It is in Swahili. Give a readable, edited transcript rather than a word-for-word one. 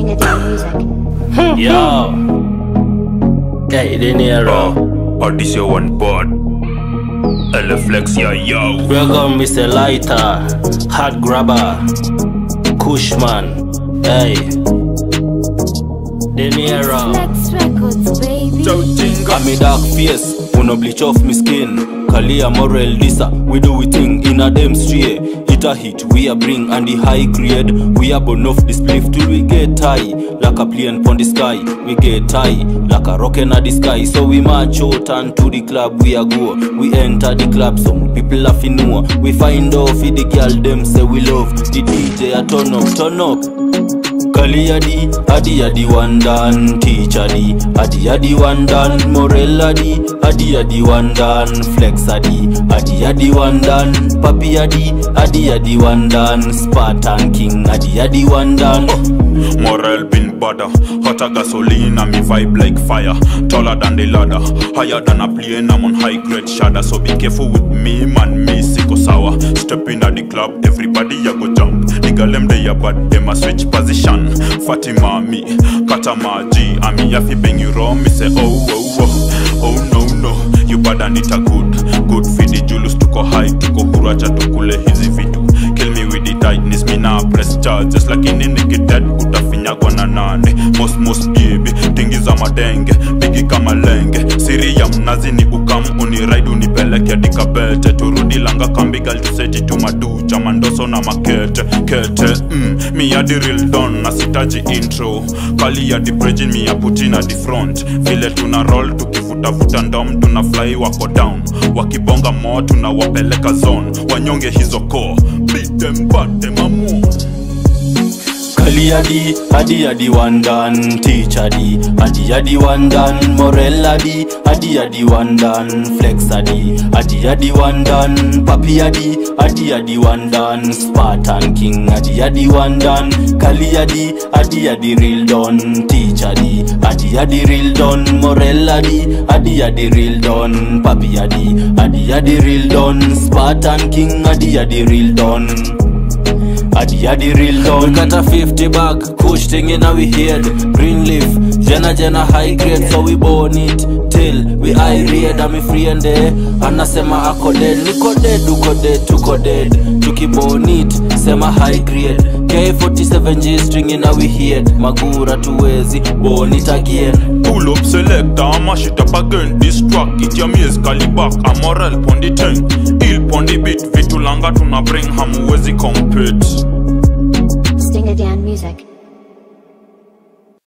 Yo, hey, the Nero. This your one part. Flex, yo. Welcome, Mr. Lighter, Hard Grabber, Cushman. Hey, the Nero. Got me dark face, wanna bleach off me skin. Kalia Morel Lisa, we do we thing in a damn straight. Hit a hit, we a bring and the high grade. We a burn off the spliff till we get high. Like a plane pon the sky, we get high. Like a rocket at the sky, so we march out and to the club we a go. We enter the club, some people laughing know. We find off if the girl them say we love. The DJ a turn up. Kali adi one done. Teacher adi one done. Morel adi one done. Flex adi one done. Papi adi one done. Spartan King adi one done. Morel bin butter, hotter gasoline and me vibe like fire. Taller than the ladder, higher than a plane, I'm on high grade shadder. So be careful with me, man, me sicko sour. Step in at the club, everybody ya go jump. Nigga them they ya bad, them a switch position. Fatima me, Katama G, and me yafi bang you wrong. Me say oh no, you bad and it a good for the Julus to go high, to go huracha to kule hizi vitu. Kill me with the tightness, me nah press charge. Just like in the naked dead, utafinya kwa nanane. Most baby, tingi za madenge, bigi kama lenge. Siri ya mnazi ni ukam, uniride unipeleke dikabete. Turudi langa kambi gal tuseti tumaducha, mandoso na makete. Me ya the real don, nasitaji intro. Kali ya the bridge, me ya putina the front. Vile tuna roll, tukifuta ndom, tuna fly wako down. Wakibonga mo, tuna wapeleka zone. Wanyonge hizo core, beat them but them a more. Kali adi one done. Teacher adi one done. Morel adi one done. Flex adi one done. Papi adi one done. Spartan King adi one done. Kali adi real done. Teacher adi real done. Morel adi real done. Papi adi real done. Spartan King adi real done. Adi real done. We got a 50 bag, kush thing in our head. Green leaf, Jenna high grade. So we burn it till we irate. And me free and there. Anasema ako dead, niko dead, uko dead, tuko dead. Tuki burn it, sema high grade. K47G string in our head. Magura tuwezi, burn it again. Pull up selector, mash it up again. This track, it your maze, Carlbac, a Morel pon the thing. Il pon the beat, vitu langa tuna bring, hamuwezi compete. Dan music.